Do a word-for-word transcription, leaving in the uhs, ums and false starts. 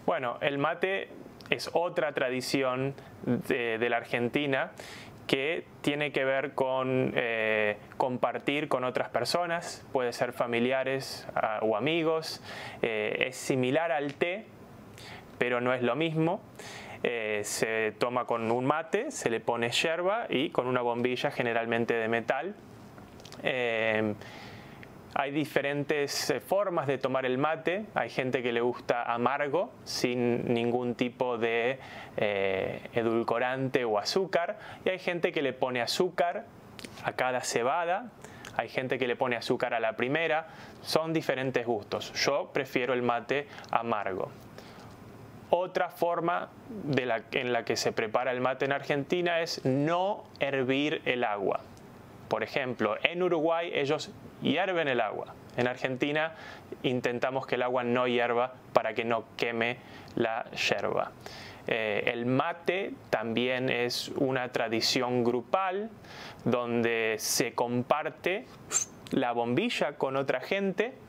Bueno, el mate es otra tradición de, de la Argentina que tiene que ver con eh, compartir con otras personas, puede ser familiares uh, o amigos. Eh, es similar al té, pero no es lo mismo. Eh, se toma con un mate, se le pone yerba y con una bombilla generalmente de metal. Eh, Hay diferentes formas de tomar el mate. Hay gente que le gusta amargo, sin ningún tipo de eh, edulcorante o azúcar. Y hay gente que le pone azúcar a cada cebada. Hay gente que le pone azúcar a la primera. Son diferentes gustos. Yo prefiero el mate amargo. Otra forma de la, en la que se prepara el mate en Argentina es no hervir el agua. Por ejemplo, en Uruguay ellos hierven el agua. En Argentina intentamos que el agua no hierva para que no queme la yerba. Eh, el mate también es una tradición grupal donde se comparte la bombilla con otra gente